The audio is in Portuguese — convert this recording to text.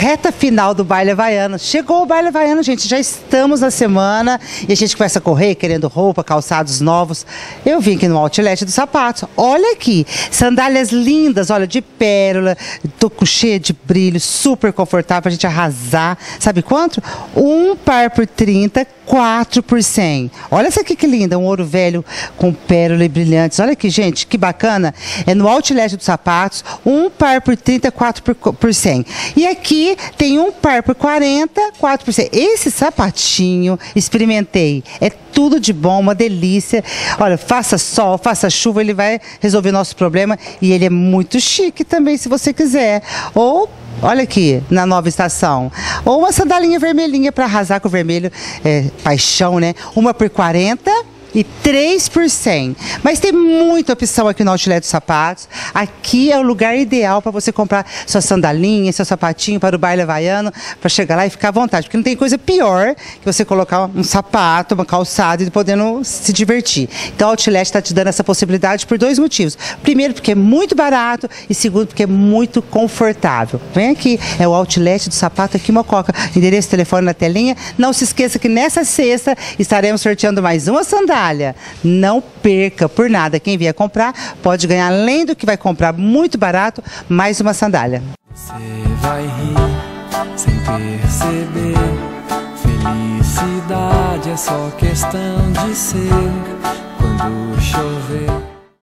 reta final do Baile Havaiano. Chegou o Baile Havaiano, gente, já estamos na semana e a gente começa a correr querendo roupa, calçados novos. Eu vim aqui no Outlet dos Sapatos. Olha aqui, sandálias lindas, olha, de pérola, tô com cheia de brilho, super confortável pra gente arrasar. Sabe quanto? Um par por 30, 4 por 100. Olha essa aqui que linda, um ouro velho com pérola e brilhantes. Olha aqui, gente, que bacana. É no Outlet dos Sapatos, um par por 30, 4 por 100. E aqui tem um par por 40, 4 por 100. Esse sapatinho, experimentei. É tudo de bom, uma delícia. Olha, faça sol, faça chuva, ele vai resolver nosso problema. E ele é muito chique também, se você quiser. Ou olha aqui, na nova estação. Ou uma sandalinha vermelhinha para arrasar com o vermelho, paixão, né? Uma por 40 e 3 por 100. Mas tem muita opção aqui no Outlet dos Sapatos. Aqui é o lugar ideal para você comprar sua sandalinha, seu sapatinho para o baile havaiano, para chegar lá e ficar à vontade. Porque não tem coisa pior que você colocar um sapato, uma calçada e podendo se divertir. Então o Outlet está te dando essa possibilidade por 2 motivos. Primeiro, porque é muito barato e segundo, porque é muito confortável. Vem aqui, é o Outlet do Sapato aqui em Mococa. Endereço, telefone na telinha. Não se esqueça que nessa sexta estaremos sorteando mais uma sandália. Não perca por nada. Quem vier comprar pode ganhar, além do que vai comprar muito barato, mais uma sandália. Você vai rir sem perceber. Felicidade é só questão de ser. Quando chover